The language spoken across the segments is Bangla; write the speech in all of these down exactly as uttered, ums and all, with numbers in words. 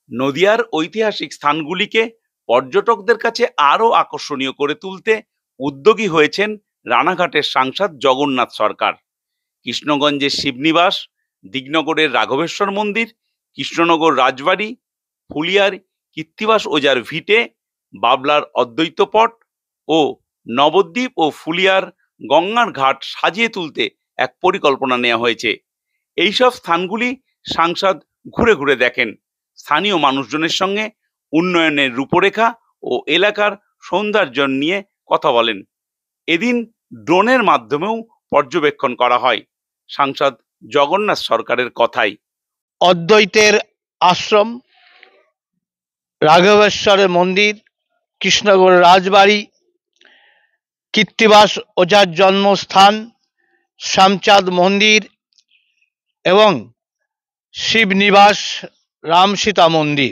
নদিয়ার ঐতিহাসিক স্থানগুলিকে পর্যটকদের কাছে আরো আকর্ষণীয় করে তুলতে উদ্যোগী হয়েছেন রানাঘাটের সাংসদ জগন্নাথ সরকার। কৃষ্ণগঞ্জের শিবনিবাস, দিগনগরের রাঘবেশ্বর মন্দির, কৃষ্ণনগর রাজবাড়ি, ফুলিয়ার কৃত্তিবাস ওজার ভিটে, বাবলার অদ্বৈতপট ও নবদ্বীপ ও ফুলিয়ার গঙ্গার ঘাট সাজিয়ে তুলতে এক পরিকল্পনা নেওয়া হয়েছে। এইসব স্থানগুলি সাংসদ ঘুরে ঘুরে দেখেন, স্থানীয় মানুষজনের সঙ্গে উন্নয়নের রূপরেখা ও এলাকার সৌন্দর্য নিয়ে কথা বলেন। এদিন ড্রোনের মাধ্যমেও পর্যবেক্ষণ করা হয়। সাংসদ জগন্নাথ সরকারের কথাই। অদ্বৈতের আশ্রম, রাঘবেশ্বরের মন্দির, কৃষ্ণগড় রাজবাড়ি, কৃত্তিবাস ওঝার জন্মস্থান, শ্যামচাঁদ মন্দির এবং শিবনিবাস রামসীতা মন্দির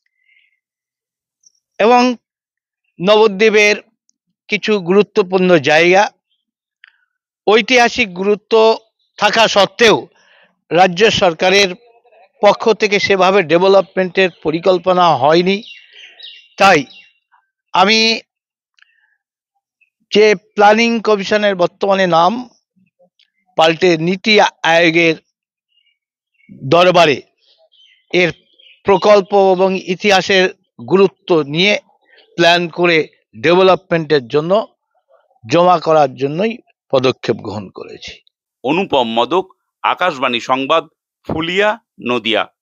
এবং নবদ্বীপের কিছু গুরুত্বপূর্ণ জায়গা, ঐতিহাসিক গুরুত্ব থাকা সত্ত্বেও রাজ্য সরকারের পক্ষ থেকে সেভাবে ডেভেলপমেন্টের পরিকল্পনা হয়নি। তাই আমি যে প্ল্যানিং কমিশনের বর্তমানে নাম পাল্টে নীতি আয়োগের দরবারে এর প্রকল্প এবং ইতিহাসের গুরুত্ব নিয়ে প্ল্যান করে ডেভেলপমেন্টের জন্য জমা করার জন্যই পদক্ষেপ গ্রহণ করেছি। অনুপম মদক, আকাশবাণী সংবাদ, ফুলিয়া, নদিয়া।